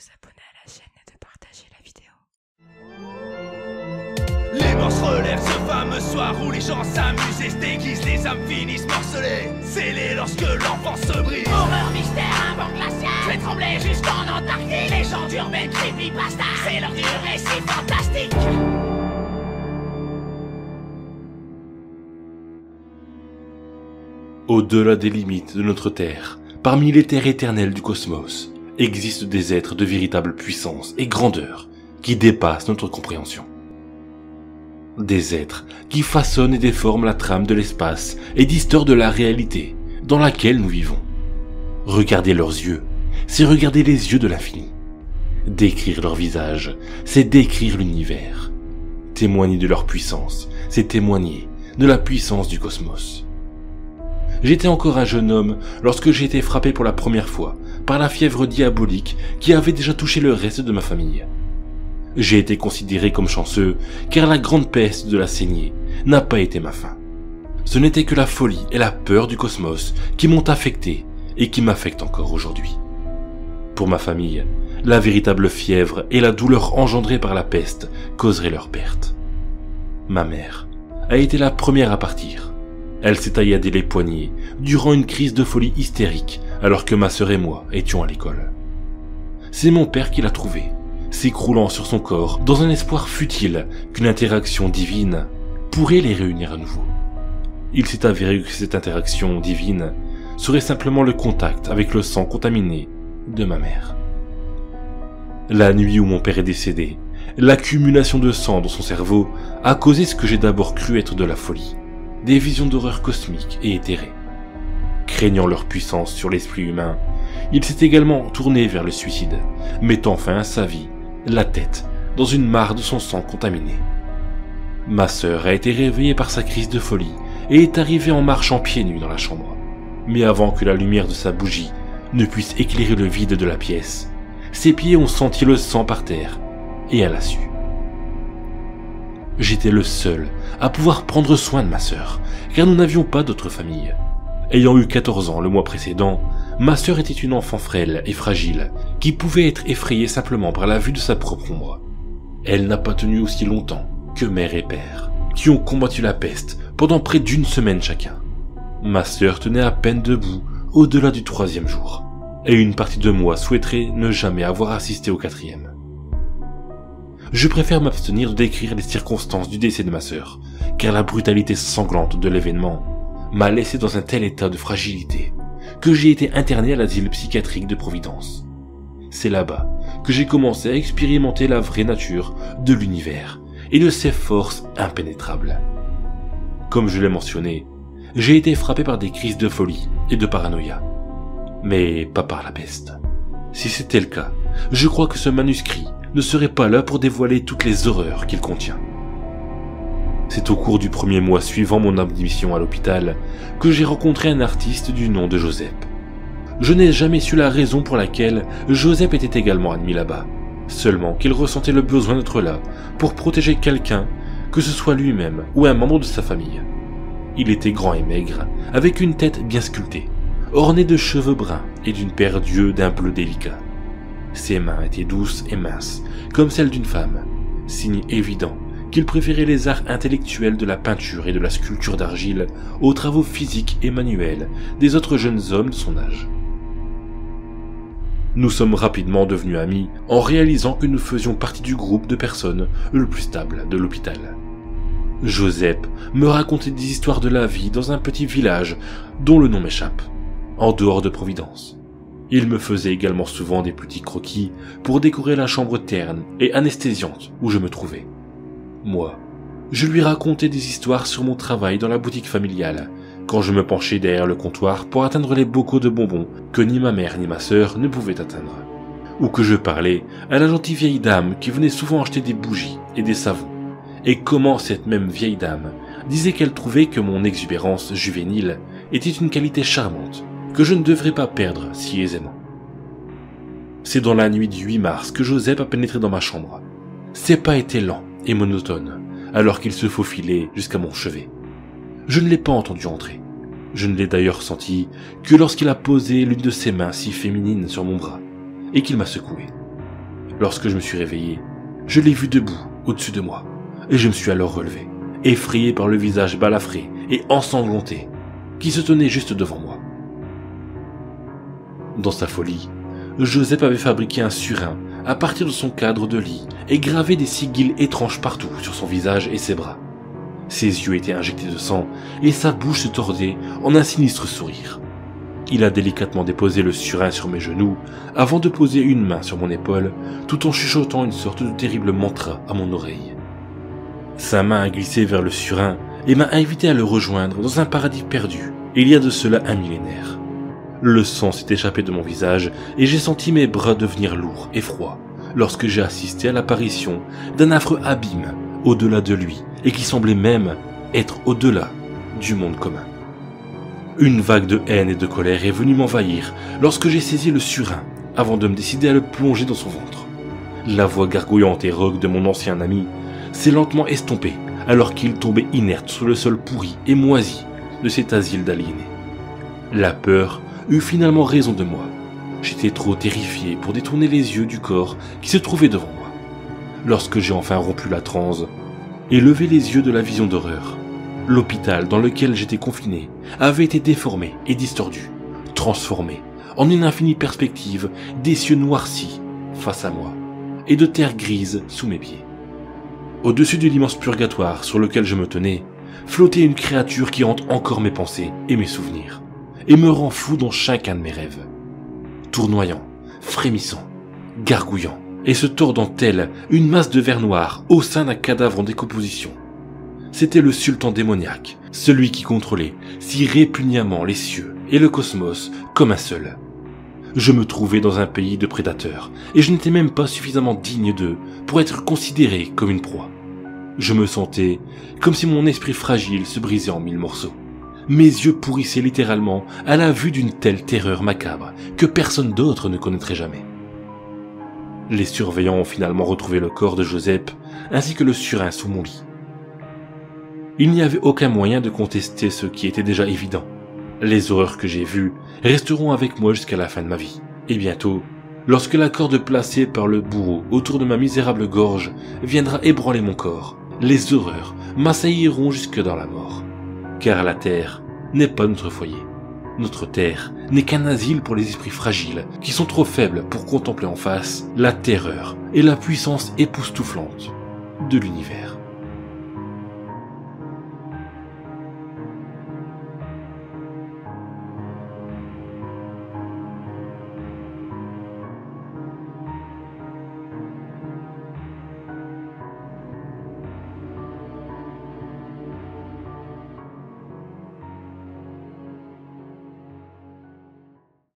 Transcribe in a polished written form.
vous abonner à la chaîne et de partager la vidéo. Les morts se relèvent ce fameux soir où les gens s'amusent et se déguisent, les âmes finissent morcelées, scellées lorsque l'enfant se brise. Horreur, mystère, un vent glacial fait trembler jusqu'en Antarctique. Légende urbaine, creepypasta, c'est l'heure du récit fantastique. Au-delà des limites de notre Terre, parmi les terres éternelles du cosmos, existent des êtres de véritable puissance et grandeur qui dépassent notre compréhension. Des êtres qui façonnent et déforment la trame de l'espace et distordent la réalité dans laquelle nous vivons. Regarder leurs yeux, c'est regarder les yeux de l'infini. Décrire leur visage, c'est décrire l'univers. Témoigner de leur puissance, c'est témoigner de la puissance du cosmos. J'étais encore un jeune homme lorsque j'ai été frappé pour la première fois par la fièvre diabolique qui avait déjà touché le reste de ma famille. J'ai été considéré comme chanceux car la grande peste de la saignée n'a pas été ma fin. Ce n'était que la folie et la peur du cosmos qui m'ont affecté et qui m'affectent encore aujourd'hui. Pour ma famille, la véritable fièvre et la douleur engendrée par la peste causeraient leur perte. Ma mère a été la première à partir. Elle s'est tailladé les poignets durant une crise de folie hystérique alors que ma sœur et moi étions à l'école. C'est mon père qui l'a trouvée, s'écroulant sur son corps dans un espoir futile qu'une interaction divine pourrait les réunir à nouveau. Il s'est avéré que cette interaction divine serait simplement le contact avec le sang contaminé de ma mère. La nuit où mon père est décédé, l'accumulation de sang dans son cerveau a causé ce que j'ai d'abord cru être de la folie. Des visions d'horreur cosmiques et éthérées. Craignant leur puissance sur l'esprit humain, il s'est également tourné vers le suicide, mettant fin à sa vie, la tête dans une mare de son sang contaminé. Ma sœur a été réveillée par sa crise de folie et est arrivée en marchant pieds nus dans la chambre. Mais avant que la lumière de sa bougie ne puisse éclairer le vide de la pièce, ses pieds ont senti le sang par terre et elle a su. J'étais le seul à pouvoir prendre soin de ma sœur, car nous n'avions pas d'autre famille. Ayant eu 14 ans le mois précédent, ma sœur était une enfant frêle et fragile, qui pouvait être effrayée simplement par la vue de sa propre ombre. Elle n'a pas tenu aussi longtemps que mère et père, qui ont combattu la peste pendant près d'une semaine chacun. Ma sœur tenait à peine debout au-delà du 3e jour, et une partie de moi souhaiterait ne jamais avoir assisté au 4e. Je préfère m'abstenir de décrire les circonstances du décès de ma sœur, car la brutalité sanglante de l'événement m'a laissé dans un tel état de fragilité que j'ai été interné à l'asile psychiatrique de Providence. C'est là-bas que j'ai commencé à expérimenter la vraie nature de l'univers et de ses forces impénétrables. Comme je l'ai mentionné, j'ai été frappé par des crises de folie et de paranoïa, mais pas par la peste. Si c'était le cas, je crois que ce manuscrit ne serait pas là pour dévoiler toutes les horreurs qu'il contient. C'est au cours du 1er mois suivant mon admission à l'hôpital que j'ai rencontré un artiste du nom de Joseph. Je n'ai jamais su la raison pour laquelle Joseph était également admis là-bas, seulement qu'il ressentait le besoin d'être là pour protéger quelqu'un, que ce soit lui-même ou un membre de sa famille. Il était grand et maigre, avec une tête bien sculptée, ornée de cheveux bruns et d'une paire d'yeux d'un bleu délicat. Ses mains étaient douces et minces, comme celles d'une femme, signe évident qu'il préférait les arts intellectuels de la peinture et de la sculpture d'argile aux travaux physiques et manuels des autres jeunes hommes de son âge. Nous sommes rapidement devenus amis en réalisant que nous faisions partie du groupe de personnes le plus stable de l'hôpital. Joseph me racontait des histoires de la vie dans un petit village dont le nom m'échappe, en dehors de Providence. Il me faisait également souvent des petits croquis pour décorer la chambre terne et anesthésiante où je me trouvais. Moi, je lui racontais des histoires sur mon travail dans la boutique familiale, quand je me penchais derrière le comptoir pour atteindre les bocaux de bonbons que ni ma mère ni ma sœur ne pouvaient atteindre. Ou que je parlais à la gentille vieille dame qui venait souvent acheter des bougies et des savons, et comment cette même vieille dame disait qu'elle trouvait que mon exubérance juvénile était une qualité charmante, que je ne devrais pas perdre si aisément. C'est dans la nuit du 8 mars que Joseph a pénétré dans ma chambre. Ses pas étaient lents et monotones, alors qu'il se faufilait jusqu'à mon chevet. Je ne l'ai pas entendu entrer. Je ne l'ai d'ailleurs senti que lorsqu'il a posé l'une de ses mains si féminines sur mon bras, et qu'il m'a secoué. Lorsque je me suis réveillé, je l'ai vu debout au-dessus de moi, et je me suis alors relevé, effrayé par le visage balafré et ensanglanté qui se tenait juste devant moi. Dans sa folie, Joseph avait fabriqué un surin à partir de son cadre de lit et gravé des sigils étranges partout sur son visage et ses bras. Ses yeux étaient injectés de sang et sa bouche se tordait en un sinistre sourire. Il a délicatement déposé le surin sur mes genoux avant de poser une main sur mon épaule tout en chuchotant une sorte de terrible mantra à mon oreille. Sa main a glissé vers le surin et m'a invité à le rejoindre dans un paradis perdu, il y a de cela un millénaire. Le sang s'est échappé de mon visage et j'ai senti mes bras devenir lourds et froids lorsque j'ai assisté à l'apparition d'un affreux abîme au-delà de lui et qui semblait même être au-delà du monde commun. Une vague de haine et de colère est venue m'envahir lorsque j'ai saisi le surin avant de me décider à le plonger dans son ventre. La voix gargouillante et rauque de mon ancien ami s'est lentement estompée alors qu'il tombait inerte sur le sol pourri et moisi de cet asile d'aliénés. La peur eut finalement raison de moi. J'étais trop terrifié pour détourner les yeux du corps qui se trouvait devant moi. Lorsque j'ai enfin rompu la transe et levé les yeux de la vision d'horreur, l'hôpital dans lequel j'étais confiné avait été déformé et distordu, transformé en une infinie perspective des cieux noircis face à moi et de terre grise sous mes pieds. Au-dessus de l'immense purgatoire sur lequel je me tenais, flottait une créature qui hante encore mes pensées et mes souvenirs, et me rend fou dans chacun de mes rêves. Tournoyant, frémissant, gargouillant, et se tordant telle une masse de verre noir au sein d'un cadavre en décomposition. C'était le sultan démoniaque, celui qui contrôlait si répugnamment les cieux et le cosmos comme un seul. Je me trouvais dans un pays de prédateurs, et je n'étais même pas suffisamment digne d'eux pour être considéré comme une proie. Je me sentais comme si mon esprit fragile se brisait en 1000 morceaux. Mes yeux pourrissaient littéralement à la vue d'une telle terreur macabre que personne d'autre ne connaîtrait jamais. Les surveillants ont finalement retrouvé le corps de Joseph ainsi que le surin sous mon lit. Il n'y avait aucun moyen de contester ce qui était déjà évident. Les horreurs que j'ai vues resteront avec moi jusqu'à la fin de ma vie. Et bientôt, lorsque la corde placée par le bourreau autour de ma misérable gorge viendra ébranler mon corps, les horreurs m'assailliront jusque dans la mort. Car la terre n'est pas notre foyer. Notre terre n'est qu'un asile pour les esprits fragiles qui sont trop faibles pour contempler en face la terreur et la puissance époustouflante de l'univers.